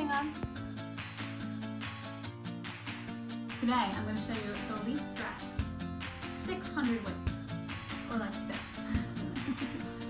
going on? Today I'm going to show you the Leith dress. 600 width, or like 6.